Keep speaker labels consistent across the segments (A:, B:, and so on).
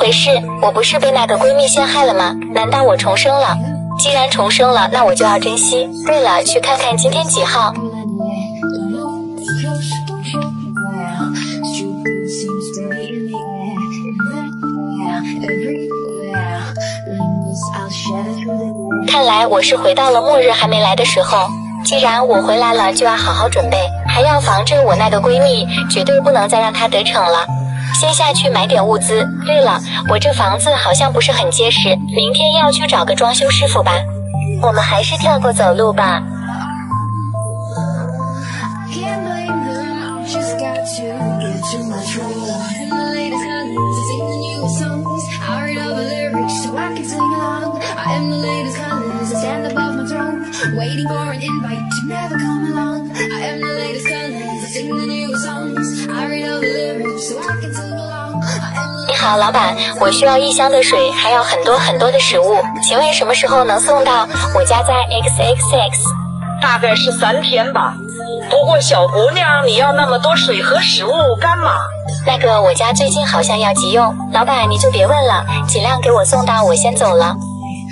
A: 回事？我不是被那个闺蜜陷害了吗？难道我重生了？既然重生了，那我就要珍惜。对了，去看看今天几号。看来我是回到了末日还没来的时候。既然我回来了，就要好好准备，还要防着我那个闺蜜，绝对不能再让她得逞了。先下去买点物资。对了，我这房子好像不是很结实，明天要去找个装修师傅吧。我们还是跳过走路吧。
B: Waiting for an invite to never come along. I am the latest colors, I sing the new songs. I read all the lyrics so I can sing along.
A: 你好，老板，我需要1箱的水，还要很多很多的食物，请问什么时候能送到？我家在 XXX。
C: 大概是3天吧。不过小姑娘，你要那么多水和食物干嘛？
A: 那个我家最近好像要急用，老板你就别问了，尽量给我送到，我先走了。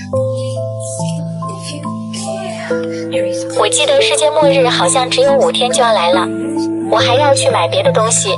A: 我记得世界末日好像只有5天就要来了，我还要去买别的东西。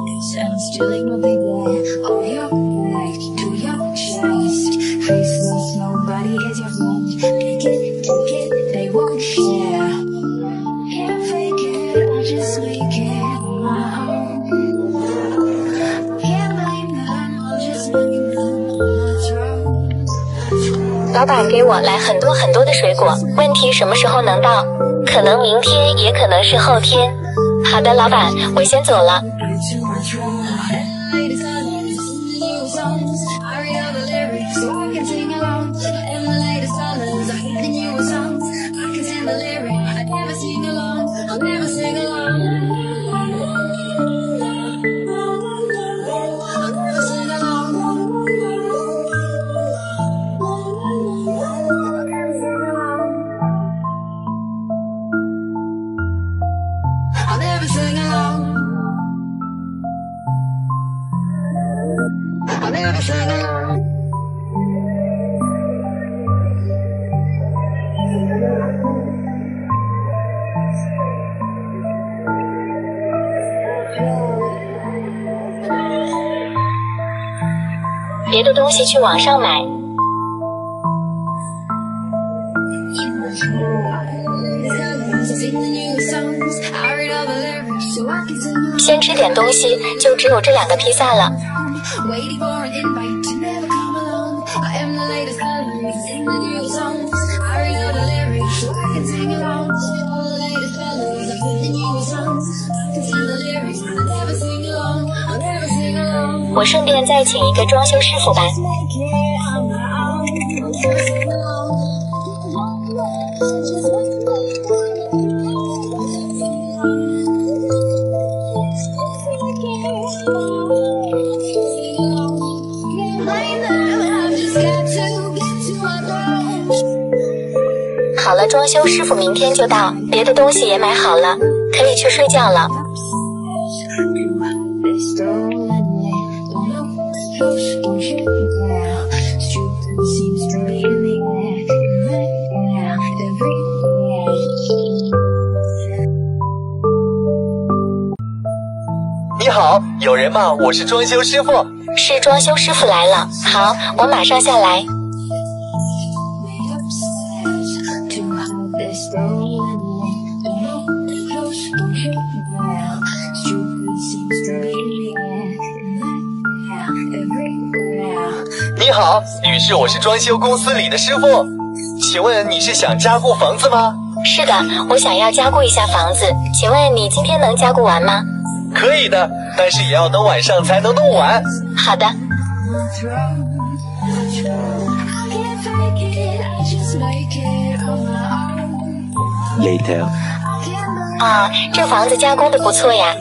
A: 老板给我来很多很多的水果，问题什么时候能到？可能明天，也可能是后天。好的，老板，我先走了。别的东西去网上买。先吃点东西，就只有这2个披萨了。我顺便再请一个装修师傅吧。好了，装修师傅明天就到，别的东西也买好了，可以去睡觉了。
D: 你好，有人吗？我是装修师傅。
A: 是装修师傅来了。好，我马上下来。
D: 你好，女士，我是装修公司里的师傅，请问你是想加固房子吗？
A: 是的，我想要加固一下房子，请问你今天能加固完吗？
D: 可以的，但是也要等晚上才能弄完。
A: 好的。
D: Later。
A: 啊，这房子加工的不错呀。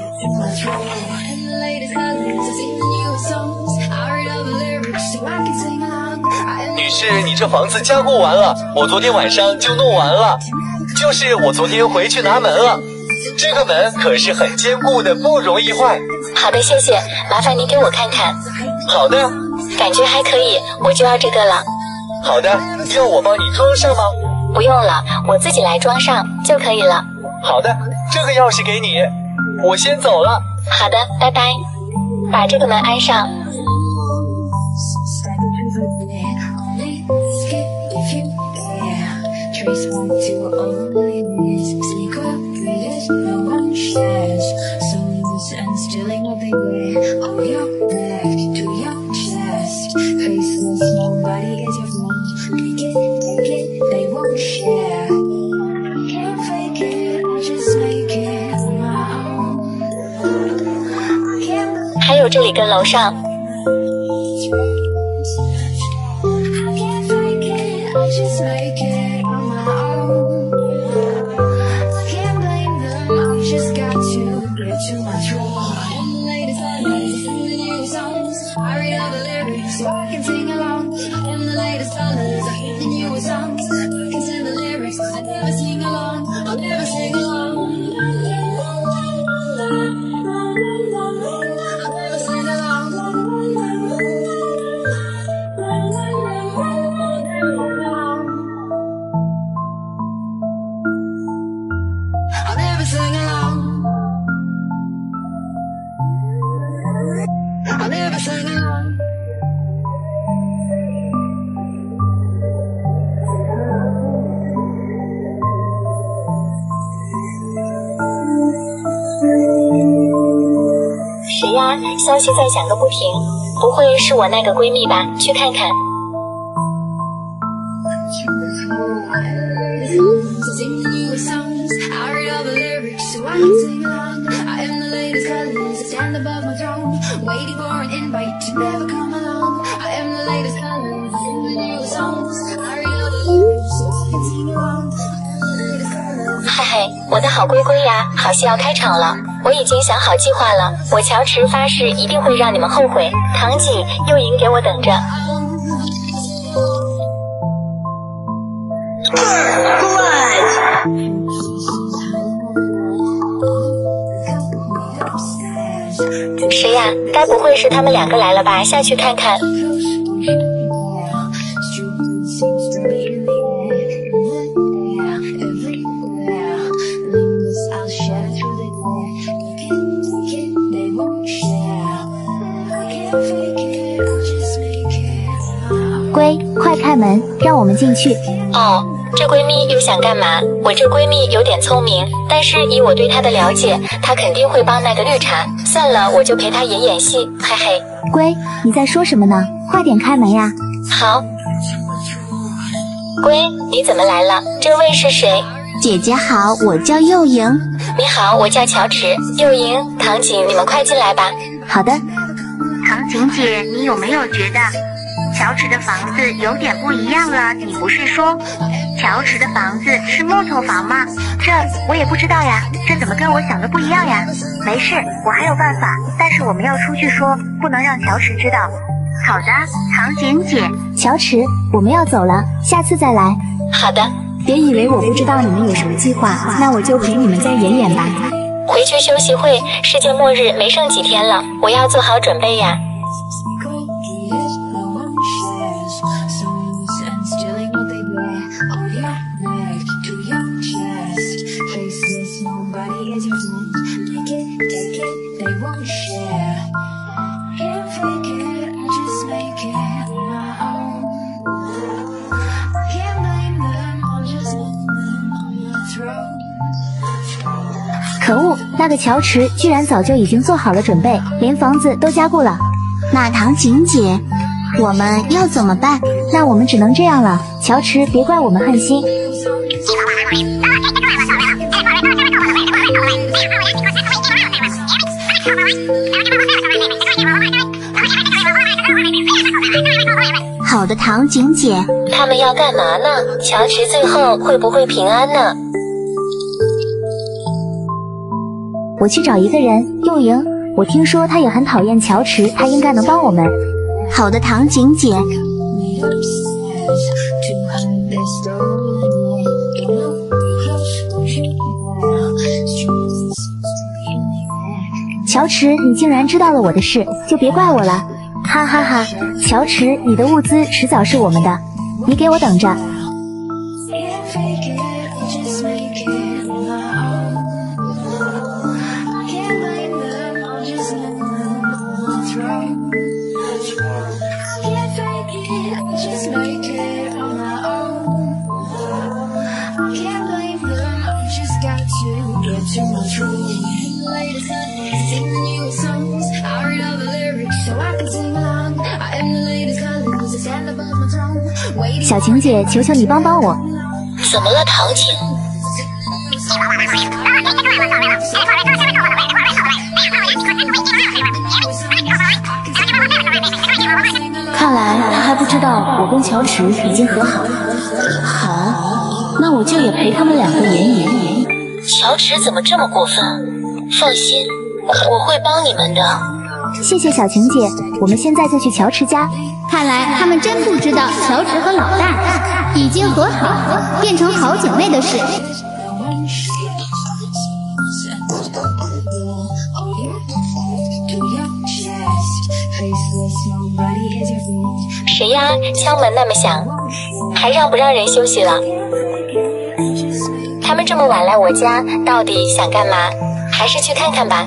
D: 女士，你这房子加固完了，我昨天晚上就弄完了，就是我昨天回去拿门了。这个门可是很坚固的，不容易坏。
A: 好的，谢谢，麻烦您给我看看。
D: 好的，
A: 感觉还可以，我就要这个了。
D: 好的，要我帮你装上吗？
A: 不用了，我自己来装上就可以了。
D: 好的，这个钥匙给你，我先走了。
A: 好的，拜拜。把这个门安上。
B: Trace one to all this. Sneak up, this no one shares. Souls and stealing what they wear. All your left to your chest. Faceless, nobody is your friend. Take it, they won't share. Can't fake it, I just make it on my own. Can't
A: 还有这里跟楼上。
B: can't fake it, I just make it on my own. Can't blame them, I've just got to get too much wrong. I am the latest artist, sing the new songs. I read all the lyrics so I can sing along. I am the latest colors, I hit the newest songs. I can sing the lyrics, I never sing along. I'll never sing along. I'll never sing along. I'll never sing along. I'll never sing along.
A: 谁呀？消息在响个不停，不会是我那个闺蜜吧？去看看。
B: Sing the newest songs. I read all the lyrics so I can sing along. I am the latest colors. I stand above my throne, waiting for an invite to never come along. I am the latest colors. Sing the newest songs. I read all the lyrics so I can sing along. I am the latest colors.
A: 嗨嗨，我的好龟龟呀，好戏要开场了！我已经想好计划了，我乔池发誓一定会让你们后悔。唐景、幼莹给我等着。谁呀？该不会是他们两个来了吧？下去看看。
E: 龟，快开门，让我们进去。
A: 哦，这闺蜜又想干嘛？我这闺蜜有点聪明，但是以我对她的了解，她肯定会帮那个绿茶。算了，我就陪她演演戏，嘿嘿。
E: 龟，你在说什么呢？快点开门呀！
A: 好。龟，你怎么来了？这位是谁？
E: 姐姐好，我叫幼莹。
A: 你好，我叫乔池。幼莹、唐景，你们快进来吧。
E: 好的。
F: 唐景姐，你有没有觉得乔池的房子有点不一样了？你不是说乔池的房子是木头房吗？这我也不知道呀，这怎么跟我想的不一样呀？没事，我还有办法，但是我们要出去说，不能让乔池知道。好的，唐景姐。
E: 乔池，我们要走了，下次再来。
A: 好的。
E: 别以为我不知道你们有什么计划，那我就陪你们再演演吧。
A: 回去休息会，世界末日没剩几天了，我要做好准备呀。
E: 可恶，那个乔池居然早就已经做好了准备，连房子都加固了。那唐景姐，我们要怎么办？那我们只能这样了。乔池，别怪我们狠心。好的，唐景姐。
A: 他们要干嘛呢？乔池最后会不会平安呢？
E: 我去找一个人，幼莹。我听说他也很讨厌乔池，他应该能帮我们。好的，唐景姐。乔池，你竟然知道了我的事，就别怪我了。 哈哈哈，乔池，你的物资迟早是我们的，你给我等着。小晴姐，求求你帮帮我！
A: 怎么了，唐晴？
E: 看来他还不知道我跟乔池已经和好了。好，那我就也陪他们两个演演。
A: 乔池怎么这么过分？放心，我会帮你们的。
E: 谢谢小晴姐，我们现在就去乔池家。
G: 看来他们真不知道乔治和老大已经和好，变成好姐妹的事。
A: 谁呀？敲门那么响，还让不让人休息了？他们这么晚来我家，到底想干嘛？还是去看看吧。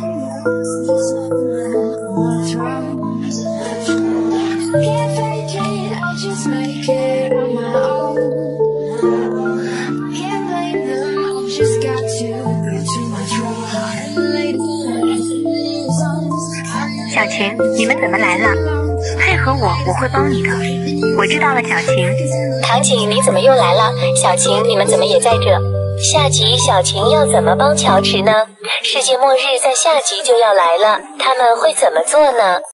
F: 小晴，你们怎么来了？配合我，我会帮你的。我知道了，小晴。
A: 唐景，你怎么又来了？小晴，你们怎么也在这？下集小晴要怎么帮乔池呢？世界末日在下集就要来了，他们会怎么做呢？